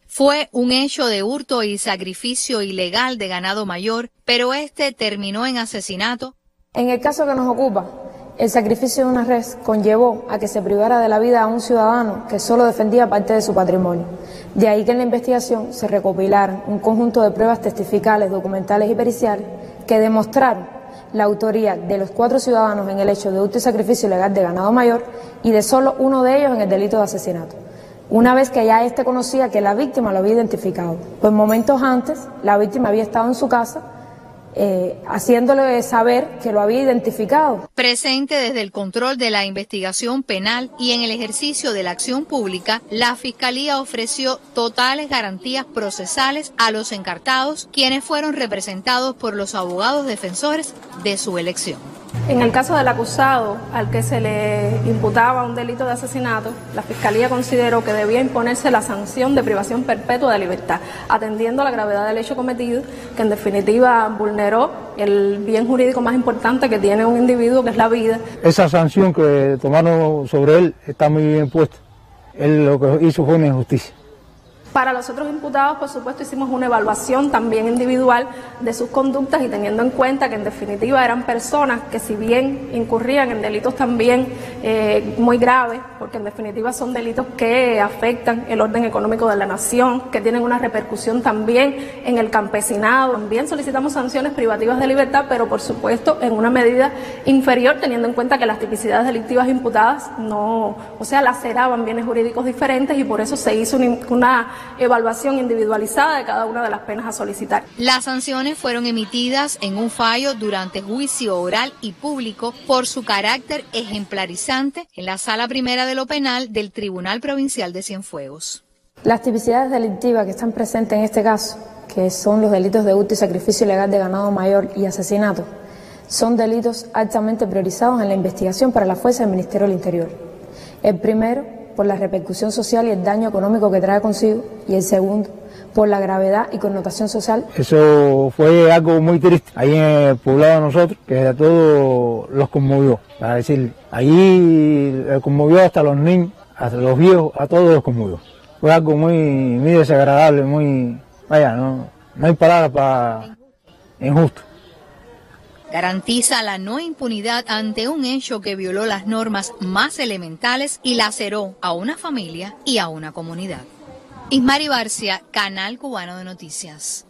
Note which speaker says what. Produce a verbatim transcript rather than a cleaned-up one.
Speaker 1: Fue un hecho de hurto y sacrificio ilegal de ganado mayor, pero este terminó en asesinato.
Speaker 2: En el caso que nos ocupa, el sacrificio de una res conllevó a que se privara de la vida a un ciudadano que solo defendía parte de su patrimonio. De ahí que en la investigación se recopilaron un conjunto de pruebas testificales, documentales y periciales que demostraron la autoría de los cuatro ciudadanos en el hecho de hurto y sacrificio ilegal de ganado mayor y de solo uno de ellos en el delito de asesinato. Una vez que ya éste conocía que la víctima lo había identificado, pues momentos antes la víctima había estado en su casa eh, haciéndole saber que lo había identificado.
Speaker 1: Presente desde el control de la investigación penal y en el ejercicio de la acción pública, la Fiscalía ofreció totales garantías procesales a los encartados, quienes fueron representados por los abogados defensores de su elección.
Speaker 3: En el caso del acusado, al que se le imputaba un delito de asesinato, la Fiscalía consideró que debía imponerse la sanción de privación perpetua de libertad, atendiendo a la gravedad del hecho cometido, que en definitiva vulneró el bien jurídico más importante que tiene un individuo, que es la vida.
Speaker 4: Esa sanción que tomaron sobre él está muy bien puesta. Él lo que hizo fue una injusticia.
Speaker 3: Para los otros imputados, por supuesto, hicimos una evaluación también individual de sus conductas y teniendo en cuenta que en definitiva eran personas que si bien incurrían en delitos también eh, muy graves, porque en definitiva son delitos que afectan el orden económico de la nación, que tienen una repercusión también en el campesinado. También solicitamos sanciones privativas de libertad, pero por supuesto en una medida inferior, teniendo en cuenta que las tipicidades delictivas imputadas no, o sea, laceraban bienes jurídicos diferentes y por eso se hizo una, una evaluación individualizada de cada una de las penas a solicitar.
Speaker 1: Las sanciones fueron emitidas en un fallo durante juicio oral y público por su carácter ejemplarizante en la Sala Primera de lo Penal del Tribunal Provincial de Cienfuegos.
Speaker 2: Las tipicidades delictivas que están presentes en este caso, que son los delitos de hurto y sacrificio ilegal de ganado mayor y asesinato, son delitos altamente priorizados en la investigación para la fuerza del Ministerio del Interior. El primero, por la repercusión social y el daño económico que trae consigo, y el segundo, por la gravedad y connotación social.
Speaker 4: Eso fue algo muy triste ahí en el poblado de nosotros, que a todos los conmovió, para decir, ahí conmovió hasta los niños, hasta los viejos, a todos los conmovió. Fue algo muy, muy desagradable, muy, vaya, no, no hay palabras para injusto.
Speaker 1: Garantiza la no impunidad ante un hecho que violó las normas más elementales y laceró a una familia y a una comunidad. Ismari Barcia, Canal Cubano de Noticias.